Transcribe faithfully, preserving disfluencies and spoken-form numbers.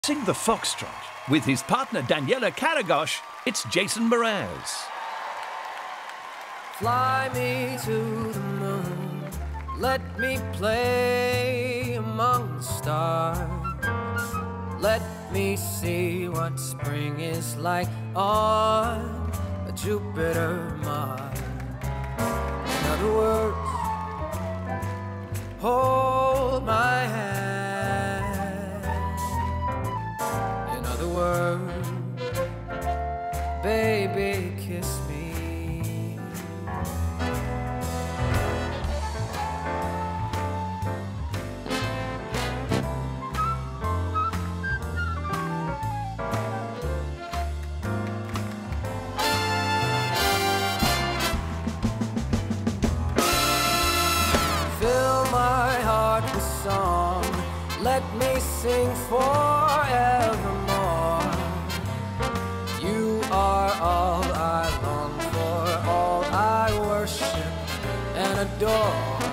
Sing the Foxtrot with his partner Daniela Karagosh, it's Jason Mraz. Fly me to the moon, let me play among the stars. Let me see what spring is like on a Jupiter Mars. In other words, hold my hand. In other words, baby, kiss me. Fill my heart with song, let me sing forevermore. You are all I long for, all I worship and adore.